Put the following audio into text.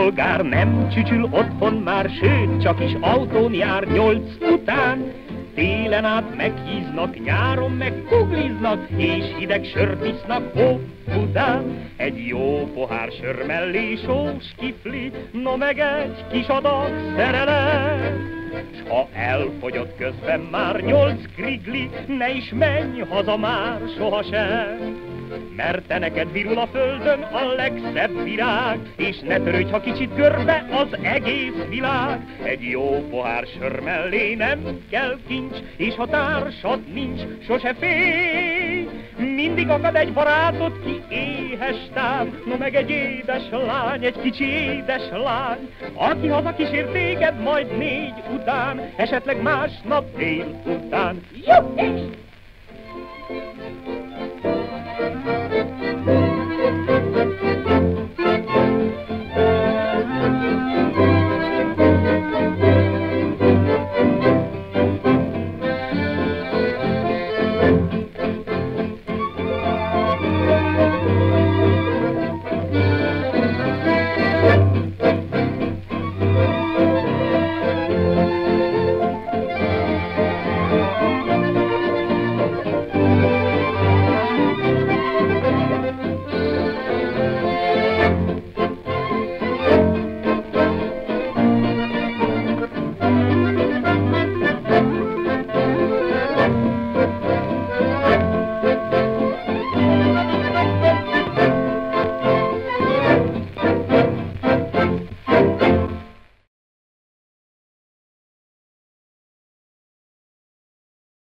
polgár nem csücsül otthon már, sőt, csak is autón jár 8 után. Télen át meghíznak, nyáron meg kugliznak, és hideg sört isznak Óbudán. Egy jó pohár sör mellé sós kifli, no meg egy kis adag szerelem. S ha elfogyott közben már 8 krigli, ne is menj haza már sohasem. Mert te neked virul a földön a legszebb virág, és ne törődj, ha kicsit görbe az egész világ. Egy jó pohár sör mellé nem kell kincs, és ha társad nincs, sose félj. Mindig akad egy barátod, ki éhes tán, no meg egy édes lány, egy kicsi édes lány, aki haza kísér téged majd 4 után, esetleg másnap dél után. Juh!